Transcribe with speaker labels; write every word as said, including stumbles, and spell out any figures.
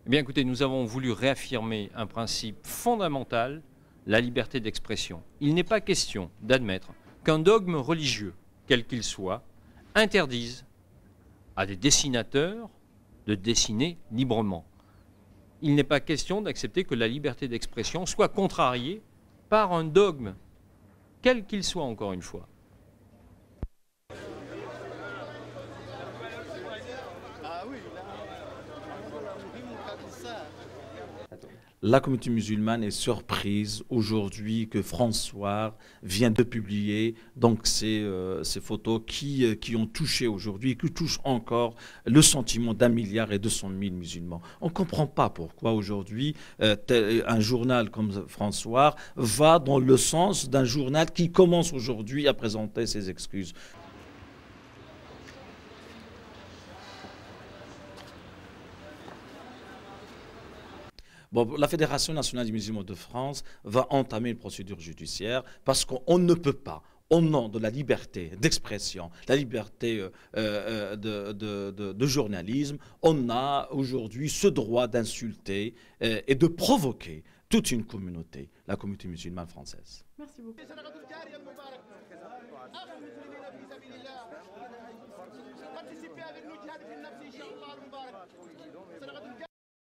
Speaker 1: Eh bien écoutez, nous avons voulu réaffirmer un principe fondamental, la liberté d'expression. Il n'est pas question d'admettre qu'un dogme religieux, quel qu'il soit, interdise à des dessinateurs de dessiner librement. Il n'est pas question d'accepter que la liberté d'expression soit contrariée par un dogme, quel qu'il soit encore une fois.
Speaker 2: La communauté musulmane est surprise aujourd'hui que François vient de publier donc ces, euh, ces photos qui, euh, qui ont touché aujourd'hui, qui touchent encore le sentiment d'un milliard et deux cent mille musulmans. On ne comprend pas pourquoi aujourd'hui euh, un journal comme François va dans le sens d'un journal qui commence aujourd'hui à présenter ses excuses. Bon, la Fédération nationale des musulmans de France va entamer une procédure judiciaire parce qu'on ne peut pas, au nom de la liberté d'expression, la liberté euh, euh, de, de, de, de journalisme, on a aujourd'hui ce droit d'insulter euh, et de provoquer toute une communauté, la communauté musulmane française.
Speaker 3: Merci beaucoup.